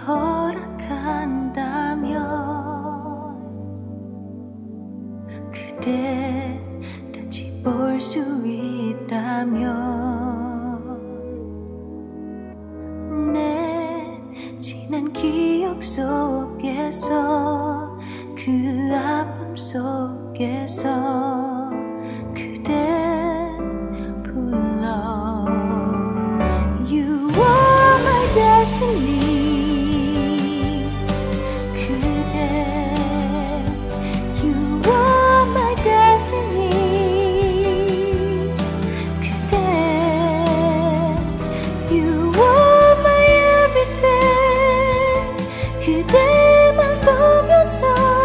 허락한다면 그대 다시 볼 수 있다면 내 지난 기억 속에서 그 아픔 속에서 그대 불러 You are my destiny 그대 You are my destiny 그대 You are my everything 그대만 보면서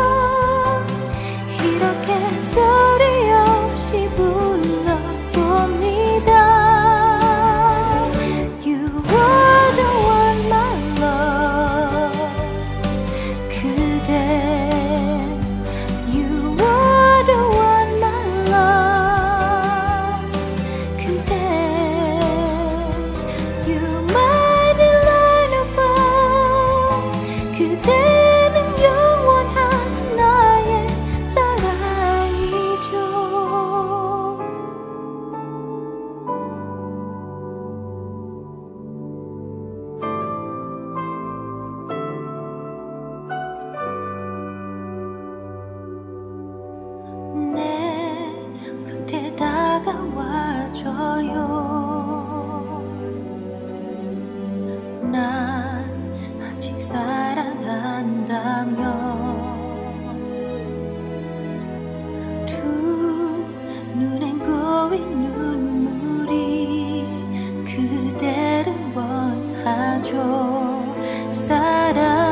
이렇게 소리 없이 불러봅니다 You are the one my love 그대 You are the one my love 그대 You're my delight of all 그대는 영원한 나의 사랑이죠 내 곁에 다가와줘요 난 아직 사랑한다며 두 눈엔 고인 눈물이 그대를 원하죠 사랑